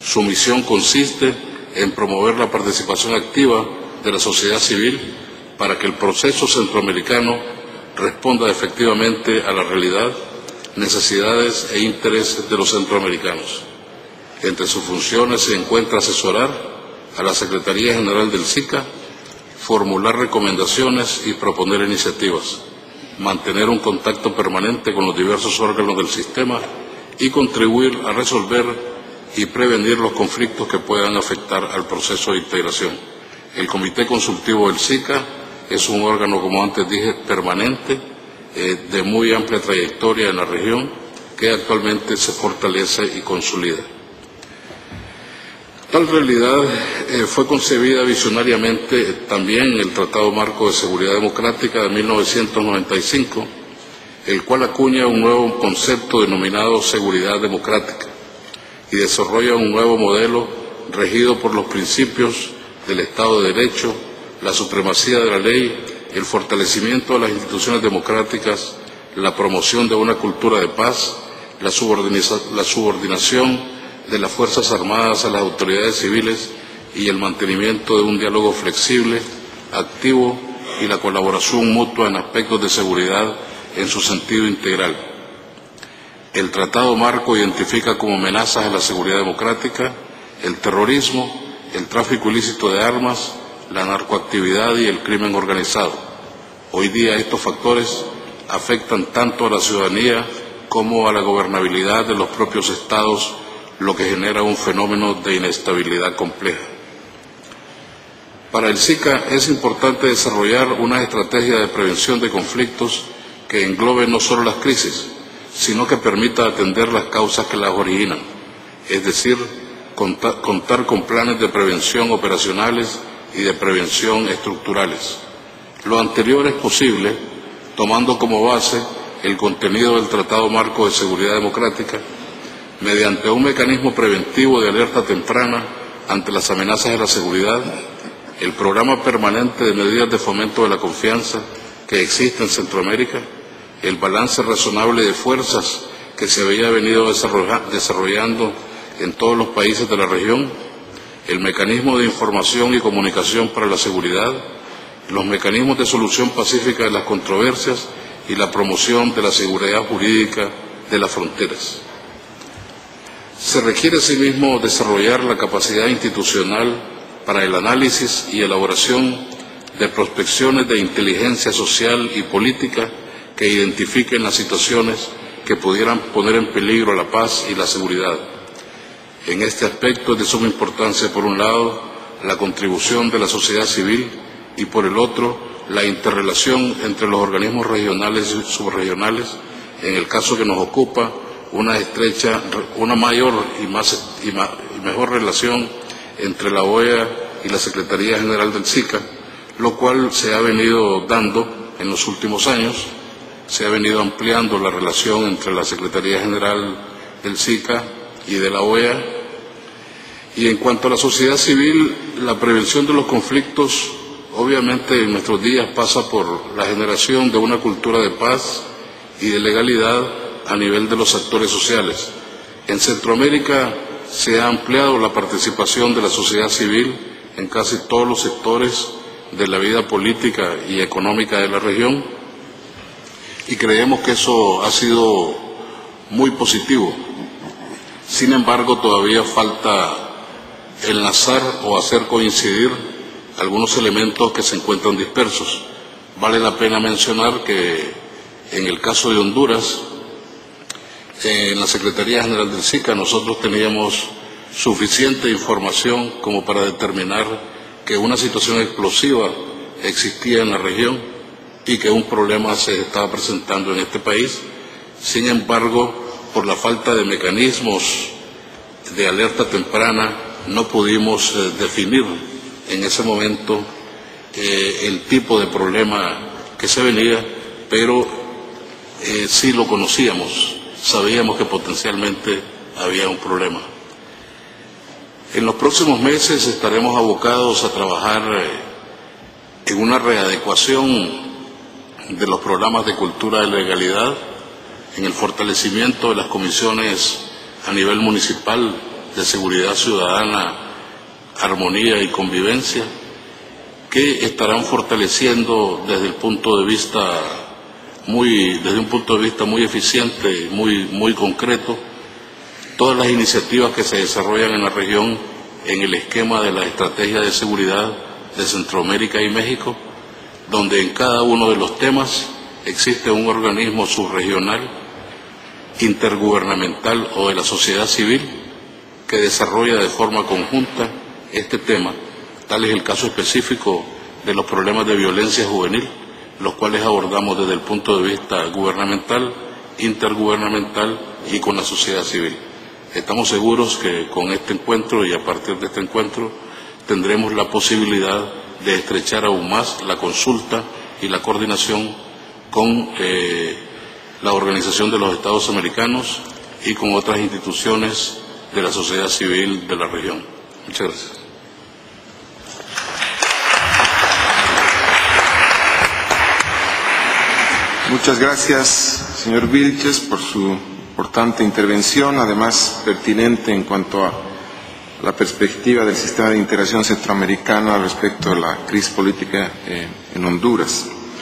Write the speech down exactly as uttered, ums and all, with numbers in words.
Su misión consiste en promover la participación activa de la sociedad civil para que el proceso centroamericano responda efectivamente a la realidad, necesidades e intereses de los centroamericanos. Entre sus funciones se encuentra asesorar a la Secretaría General del SICA, formular recomendaciones y proponer iniciativas, mantener un contacto permanente con los diversos órganos del sistema y contribuir a resolver y prevenir los conflictos que puedan afectar al proceso de integración. El Comité Consultivo del SICA es un órgano, como antes dije, permanente, eh, de muy amplia trayectoria en la región, que actualmente se fortalece y consolida. Tal realidad eh, fue concebida visionariamente eh, también en el Tratado Marco de Seguridad Democrática de mil novecientos noventa y cinco, el cual acuña un nuevo concepto denominado seguridad democrática y desarrolla un nuevo modelo regido por los principios del Estado de Derecho, la supremacía de la ley, el fortalecimiento de las instituciones democráticas, la promoción de una cultura de paz, la, la subordinación de las Fuerzas Armadas a las autoridades civiles y el mantenimiento de un diálogo flexible, activo y la colaboración mutua en aspectos de seguridad en su sentido integral. El Tratado Marco identifica como amenazas a la seguridad democrática el terrorismo, el tráfico ilícito de armas, la narcoactividad y el crimen organizado. Hoy día estos factores afectan tanto a la ciudadanía como a la gobernabilidad de los propios estados, lo que genera un fenómeno de inestabilidad compleja. Para el SICA es importante desarrollar una estrategia de prevención de conflictos que englobe no solo las crisis, sino que permita atender las causas que las originan, es decir, contar, contar con planes de prevención operacionales y de prevención estructurales. Lo anterior es posible tomando como base el contenido del Tratado Marco de Seguridad Democrática, mediante un mecanismo preventivo de alerta temprana ante las amenazas de la seguridad, el programa permanente de medidas de fomento de la confianza que existe en Centroamérica, el balance razonable de fuerzas que se había venido desarrollando en todos los países de la región, el mecanismo de información y comunicación para la seguridad, los mecanismos de solución pacífica de las controversias y la promoción de la seguridad jurídica de las fronteras. Se requiere asimismo desarrollar la capacidad institucional para el análisis y elaboración de prospecciones de inteligencia social y política que identifiquen las situaciones que pudieran poner en peligro la paz y la seguridad. En este aspecto es de suma importancia, por un lado, la contribución de la sociedad civil y, por el otro, la interrelación entre los organismos regionales y subregionales, en el caso que nos ocupa, una estrecha, una mayor y, más, y, ma, y mejor relación entre la O E A y la Secretaría General del SICA, lo cual se ha venido dando en los últimos años. Se ha venido ampliando la relación entre la Secretaría General del SICA y de la O E A. Y en cuanto a la sociedad civil, la prevención de los conflictos, obviamente en nuestros días pasa por la generación de una cultura de paz y de legalidad a nivel de los actores sociales. En Centroamérica se ha ampliado la participación de la sociedad civil en casi todos los sectores de la vida política y económica de la región, y creemos que eso ha sido muy positivo. Sin embargo, todavía falta enlazar o hacer coincidir algunos elementos que se encuentran dispersos. Vale la pena mencionar que en el caso de Honduras, en la Secretaría General del SICA, nosotros teníamos suficiente información como para determinar que una situación explosiva existía en la región y que un problema se estaba presentando en este país. Sin embargo, por la falta de mecanismos de alerta temprana, no pudimos eh, definir en ese momento eh, el tipo de problema que se venía, pero eh, sí lo conocíamos, sabíamos que potencialmente había un problema. En los próximos meses estaremos abocados a trabajar eh, en una readecuación de los programas de cultura de legalidad, en el fortalecimiento de las comisiones a nivel municipal de seguridad ciudadana, armonía y convivencia, que estarán fortaleciendo desde el punto de vista muy, desde un punto de vista muy eficiente, muy, muy concreto, todas las iniciativas que se desarrollan en la región en el esquema de la estrategia de seguridad de Centroamérica y México, donde en cada uno de los temas existe un organismo subregional, intergubernamental o de la sociedad civil que desarrolla de forma conjunta este tema. Tal es el caso específico de los problemas de violencia juvenil, los cuales abordamos desde el punto de vista gubernamental, intergubernamental y con la sociedad civil. Estamos seguros que con este encuentro y a partir de este encuentro tendremos la posibilidad de estrechar aún más la consulta y la coordinación con eh, la Organización de los Estados Americanos y con otras instituciones de la sociedad civil de la región. Muchas gracias. Muchas gracias, señor Vilches, por su importante intervención, además pertinente en cuanto a la perspectiva del sistema de integración centroamericano respecto a la crisis política eh, en Honduras.